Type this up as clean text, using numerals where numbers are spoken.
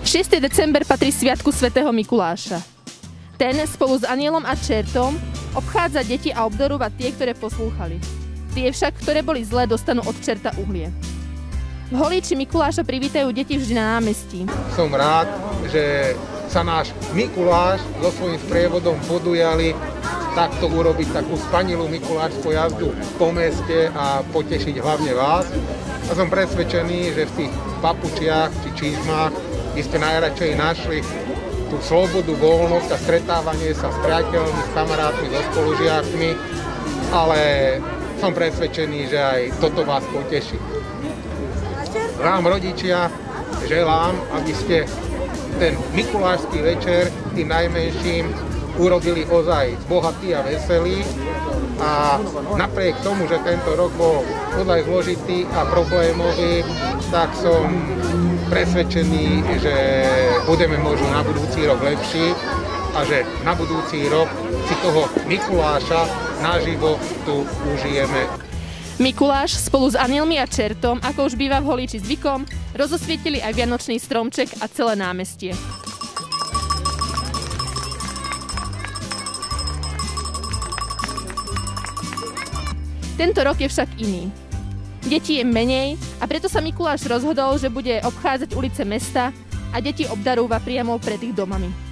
6. december patrí sviatku svätého Mikuláša. Ten spolu s anielom a čertom obchádza deti a obdarúva tie, ktoré poslúchali. Tie však, ktoré boli zlé, dostanú od čerta uhlie. V Holíči Mikuláša privítajú deti vždy na námestí. Som rád, že sa náš Mikuláš so svojím sprievodom podujali takto urobiť takú spanilú mikulášskú jazdu po meste a potešiť hlavne vás. A som presvedčený, že v tých papučiach či čizmách by ste najradšej našli tú slobodu, voľnosť a stretávanie sa s priateľmi, s kamarátmi, so spolužiakmi, ale som presvedčený, že aj toto vás poteší. Vám, rodičia, želám, aby ste ten mikulášsky večer tým najmenším urobili ozaj bohatý a veselý a napriek tomu, že tento rok bol ozaj zložitý a problémový, tak som presvedčený, že budeme možno na budúci rok lepší a že na budúci rok si toho Mikuláša naživo tu užijeme. Mikuláš spolu s anielmi a čertom, ako už býva v Holíči zvykom, rozosvietili aj vianočný stromček a celé námestie. Tento rok je však iný. Detí je menej a preto sa Mikuláš rozhodol, že bude obchádzať ulice mesta a deti obdarúva priamo pred ich domami.